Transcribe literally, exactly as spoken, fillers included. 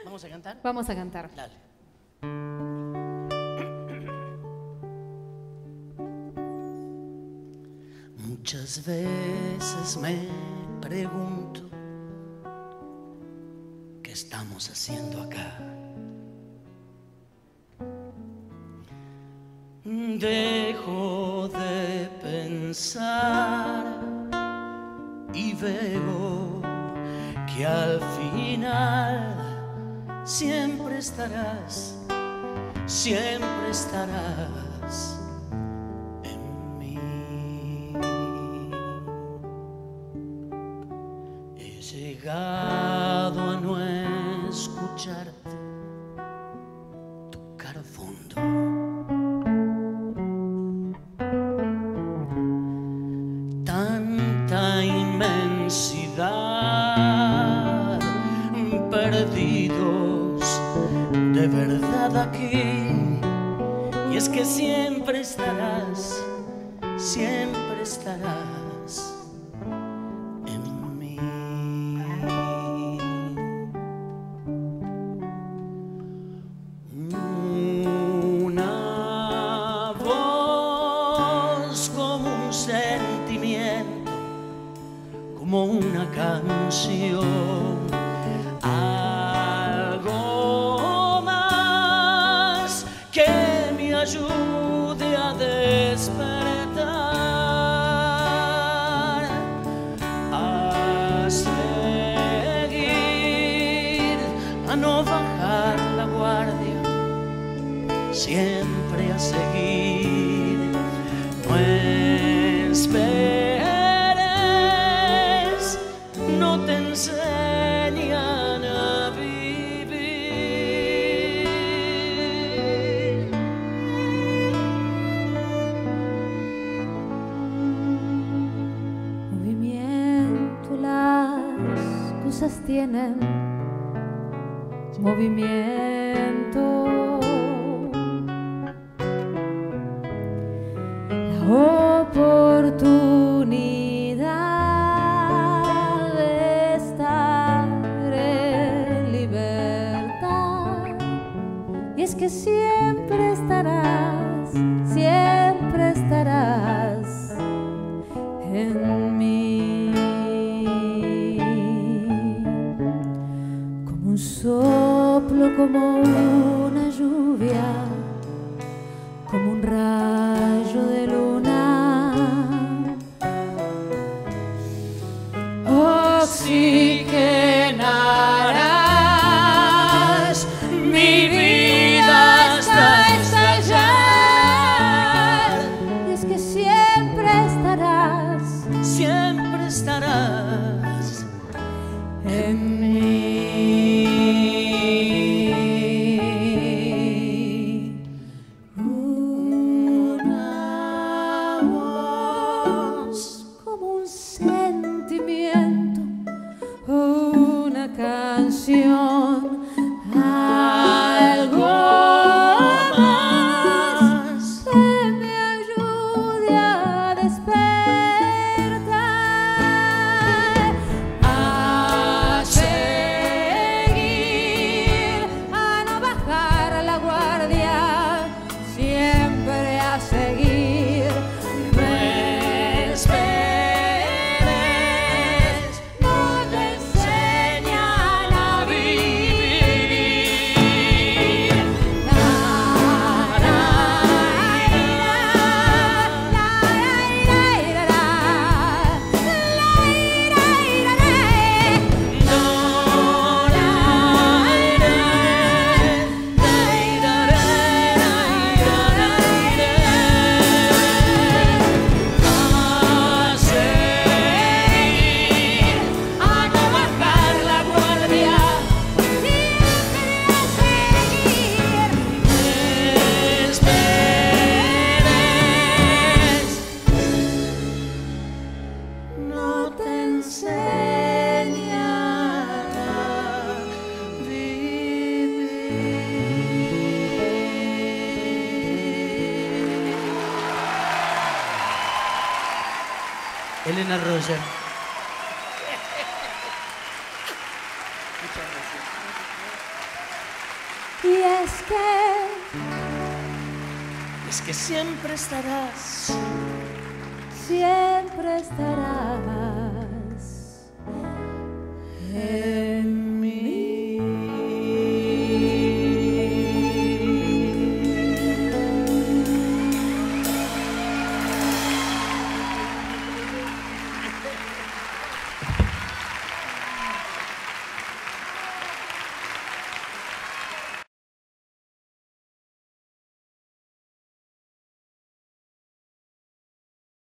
¿Vamos a cantar? Vamos a cantar. Dale. Muchas veces me pregunto ¿qué estamos haciendo acá? Dejo de pensar y veo que al final siempre estarás, siempre estarás en mí. He llegado a no escucharte tocar fondo. Tanta inmensidad, perdidos de verdad aquí. Y es que siempre estarás, siempre estarás en mí. Una voz como un sentimiento, como una canción, algo más que me ayude a despertar, a seguir, a no bajar la guardia, siempre a seguir. No esperes, no te enseñan a vivir. Movimiento, las cosas tienen movimiento. La oportunidad de estar en libertad. Y es que siempre estarás, siempre estarás en mí. Como un soplo, como una lluvia, como un rayo de luna, oxigenarás mi vida hasta estallar. Y es que siempre estarás, Siempre estarás en mí. Una voz como un sentimiento, una canción, algo más que me ayude a despertar, a seguir, a no bajar la guardia, siempre a seguir. No esperes, no te enseñan a vivir. La, la, la, la, la, la, a seguir, a no bajar la guardia, siempre a seguir. No esperes, no te enseñan a vivir. Elena Roger. Muchas gracias. Y es que, es que siempre estarás, siempre estarás en